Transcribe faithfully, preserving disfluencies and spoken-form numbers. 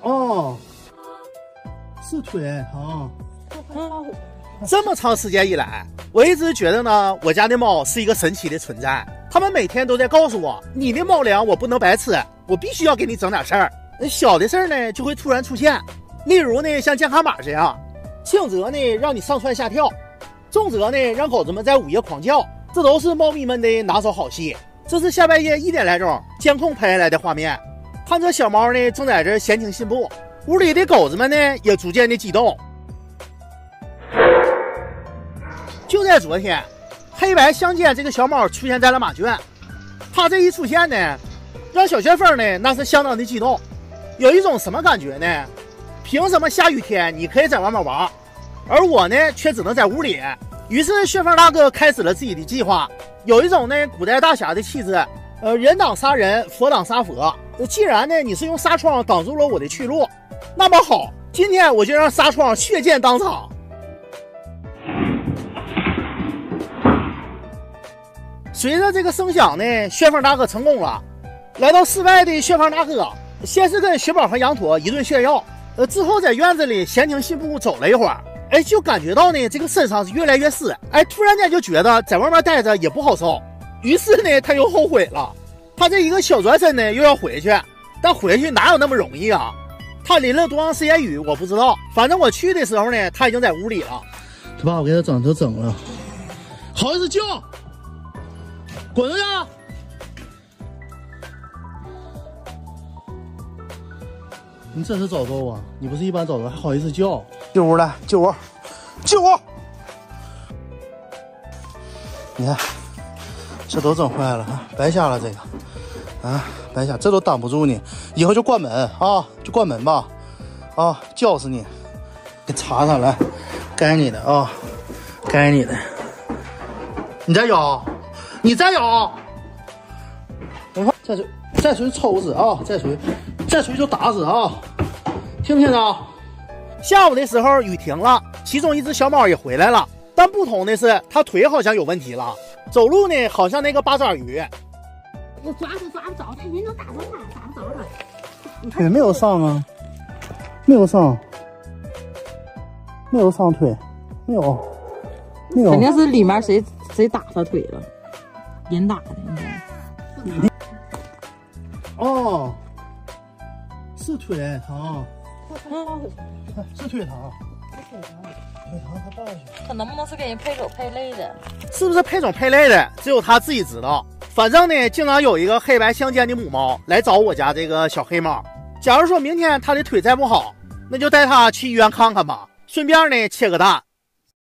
哦，是腿疼。 嗯， 这么长时间以来，我一直觉得呢，我家的猫是一个神奇的存在。它们每天都在告诉我，你的猫粮我不能白吃，我必须要给你整点事儿。小的事儿呢，就会突然出现，例如呢，像健康码这样，轻则呢让你上蹿下跳，重则呢让狗子们在午夜狂叫，这都是猫咪们的拿手好戏。这是下半夜一点来钟监控拍下来的画面，看着小猫呢正在这闲庭信步，屋里的狗子们呢也逐渐的激动。就在昨天，黑白相间这个小猫出现在了马圈，它这一出现呢，让小旋风呢那是相当的激动，有一种什么感觉呢？凭什么下雨天你可以在外面玩，而我呢却只能在屋里？于是旋风大哥开始了自己的计划，有一种呢古代大侠的气质，呃，人挡杀人，佛挡杀佛。既然呢你是用纱窗挡住了我的去路，那么好，今天我就让纱窗血溅当场。随着这个声响呢，旋风大哥成功了。来到室外的旋风大哥，先是跟雪宝和羊驼一顿炫耀，呃，之后在院子里闲庭信步走了一会儿，哎，就感觉到呢这个身上是越来越湿，哎，突然间就觉得在外面待着也不好受，于是呢他又后悔了，他这一个小转身呢又要回去，但回去哪有那么容易啊？他淋了多长时间雨我不知道，反正我去的时候呢他已经在屋里了。 他把我给他整都整了，好意思叫？滚出去！你这是找揍啊！你不是一般找揍，还好意思叫？进屋来，进屋，进屋！你看，这都整坏了啊，白瞎了这个啊，白瞎，这都挡不住你，以后就关门啊，就关门吧，啊，叫死你！给查查来，该你的啊，该你的，你再咬。你再咬，我看再锤，再锤抽死啊！再锤，再锤就打死啊！听不听着？ 下午的时候雨停了，其中一只小猫也回来了，但不同的是，它腿好像有问题了，走路呢好像那个八爪鱼。 我抓都抓不着它，人能打着它，打不着它。 腿没有上啊，没有上，没有上腿，没有，没有。 肯定是里面谁谁打他腿了。人打的应该。 哦，是腿疼， 嗯， 是腿疼，腿疼，腿疼，他抱下去。 他能不能是给人配种配类的？ 是不是配种配类的，只有他自己知道。反正呢，经常有一个黑白相间的母猫来找我家这个小黑猫。假如说明天它的腿再不好，那就带它去医院看看吧，顺便呢切个蛋。